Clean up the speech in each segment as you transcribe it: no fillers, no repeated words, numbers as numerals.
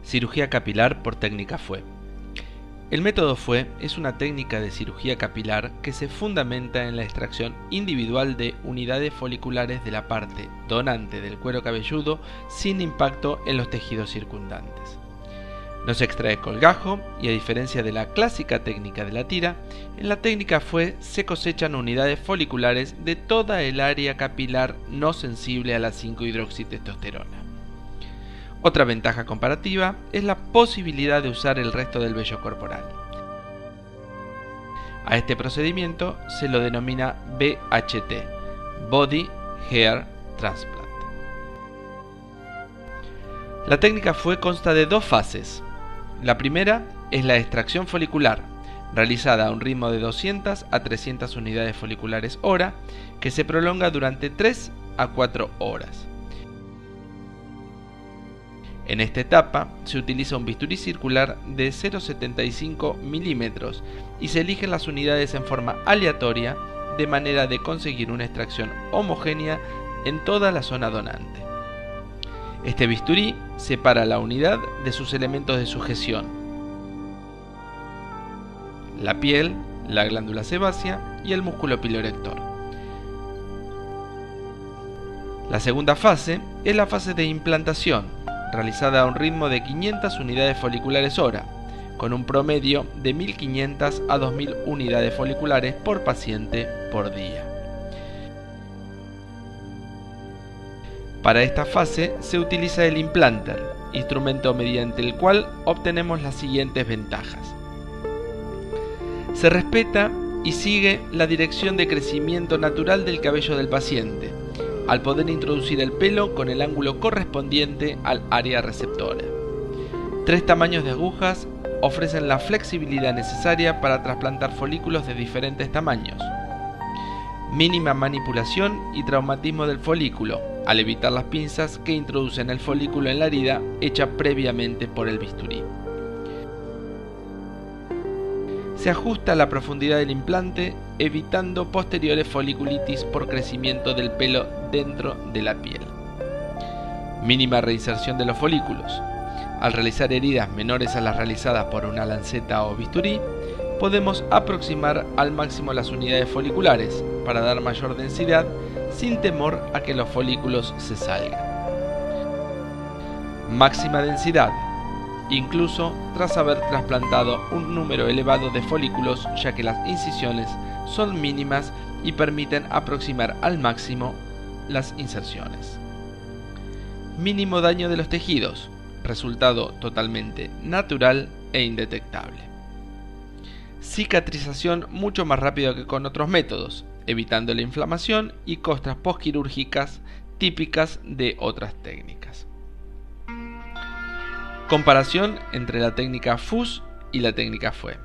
Cirugía capilar por técnica FUE. El método FUE es una técnica de cirugía capilar que se fundamenta en la extracción individual de unidades foliculares de la parte donante del cuero cabelludo sin impacto en los tejidos circundantes. No se extrae colgajo y, a diferencia de la clásica técnica de la tira, en la técnica FUE se cosechan unidades foliculares de toda el área capilar no sensible a la 5-hidroxitestosterona. Otra ventaja comparativa es la posibilidad de usar el resto del vello corporal. A este procedimiento se lo denomina BHT, Body Hair Transplant. La técnica FUE consta de dos fases. La primera es la extracción folicular, realizada a un ritmo de 200 a 300 unidades foliculares hora, que se prolonga durante 3 a 4 horas. En esta etapa se utiliza un bisturí circular de 0,75 milímetros y se eligen las unidades en forma aleatoria de manera de conseguir una extracción homogénea en toda la zona donante. Este bisturí separa la unidad de sus elementos de sujeción: la piel, la glándula sebácea y el músculo piloerector. La segunda fase es la fase de implantación, realizada a un ritmo de 500 unidades foliculares hora, con un promedio de 1500 a 2000 unidades foliculares por paciente por día. Para esta fase se utiliza el implanter, instrumento mediante el cual obtenemos las siguientes ventajas. Se respeta y sigue la dirección de crecimiento natural del cabello del paciente, al poder introducir el pelo con el ángulo correspondiente al área receptora. 3 tamaños de agujas ofrecen la flexibilidad necesaria para trasplantar folículos de diferentes tamaños. Mínima manipulación y traumatismo del folículo, al evitar las pinzas que introducen el folículo en la herida hecha previamente por el bisturí. Se ajusta la profundidad del implante, evitando posteriores foliculitis por crecimiento del pelo dentro de la piel. Mínima reinserción de los folículos. Al realizar heridas menores a las realizadas por una lanceta o bisturí, podemos aproximar al máximo las unidades foliculares para dar mayor densidad sin temor a que los folículos se salgan. Máxima densidad, incluso tras haber trasplantado un número elevado de folículos, ya que las incisiones son mínimas y permiten aproximar al máximo las inserciones. Mínimo daño de los tejidos, resultado totalmente natural e indetectable. Cicatrización mucho más rápida que con otros métodos, evitando la inflamación y costras postquirúrgicas típicas de otras técnicas. Comparación entre la técnica FUS y la técnica FUE.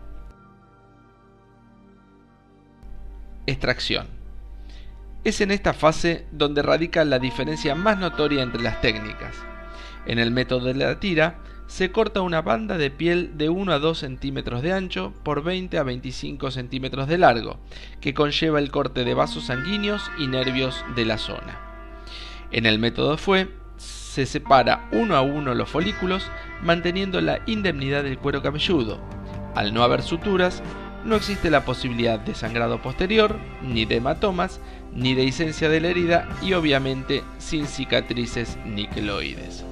Extracción. Es en esta fase donde radica la diferencia más notoria entre las técnicas. En el método de la tira, se corta una banda de piel de 1 a 2 centímetros de ancho por 20 a 25 centímetros de largo, que conlleva el corte de vasos sanguíneos y nervios de la zona. En el método FUE, se separa uno a uno los folículos, manteniendo la indemnidad del cuero cabelludo. Al no haber suturas, no existe la posibilidad de sangrado posterior, ni de hematomas, ni de hicencia de la herida y obviamente sin cicatrices ni queloides.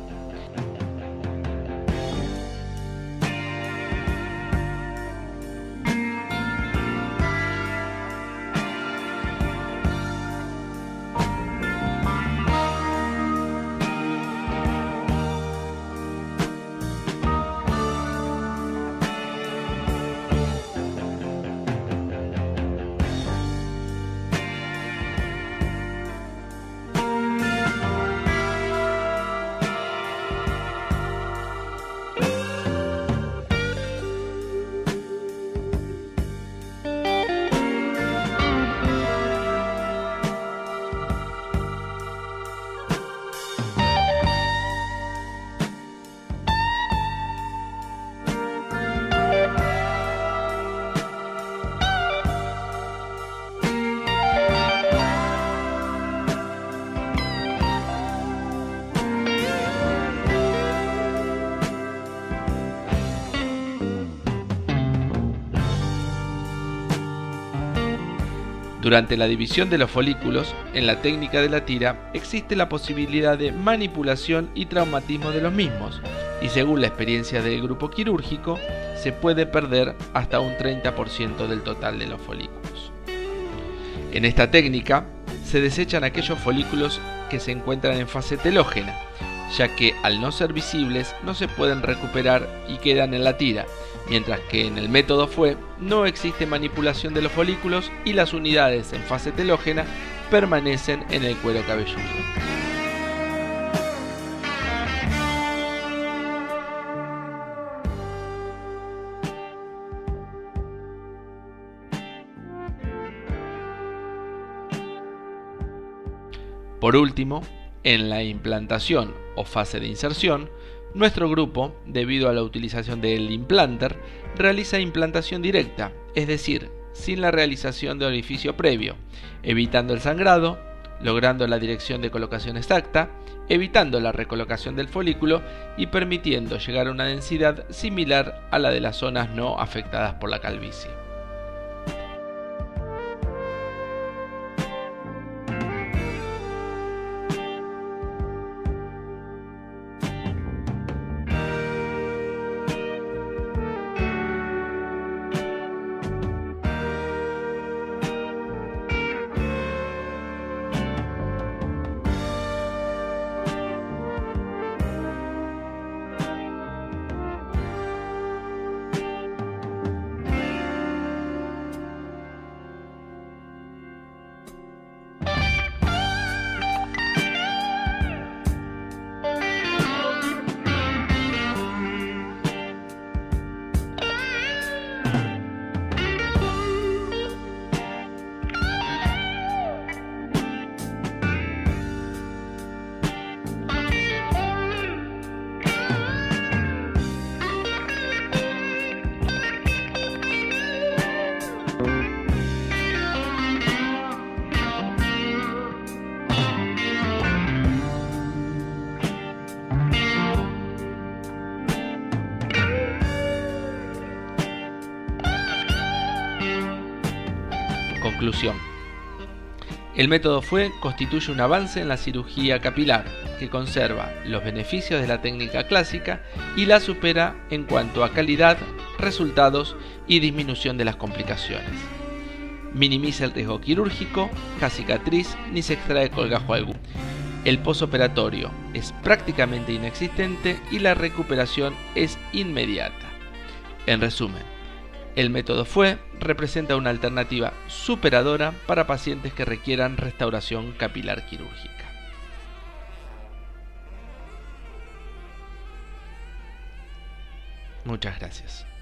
Durante la división de los folículos, en la técnica de la tira, existe la posibilidad de manipulación y traumatismo de los mismos, y según la experiencia del grupo quirúrgico, se puede perder hasta un 30% del total de los folículos. En esta técnica, se desechan aquellos folículos que se encuentran en fase telógena, ya que al no ser visibles no se pueden recuperar y quedan en la tira, mientras que en el método FUE no existe manipulación de los folículos y las unidades en fase telógena permanecen en el cuero cabelludo. Por último, en la implantación o fase de inserción, nuestro grupo, debido a la utilización del implanter, realiza implantación directa, es decir, sin la realización de orificio previo, evitando el sangrado, logrando la dirección de colocación exacta, evitando la recolocación del folículo y permitiendo llegar a una densidad similar a la de las zonas no afectadas por la calvicie. Conclusión. El método FUE constituye un avance en la cirugía capilar que conserva los beneficios de la técnica clásica y la supera en cuanto a calidad, resultados y disminución de las complicaciones. Minimiza el riesgo quirúrgico, casi cicatriz ni se extrae colgajo alguno. El posoperatorio es prácticamente inexistente y la recuperación es inmediata. En resumen, el método FUE representa una alternativa superadora para pacientes que requieran restauración capilar quirúrgica. Muchas gracias.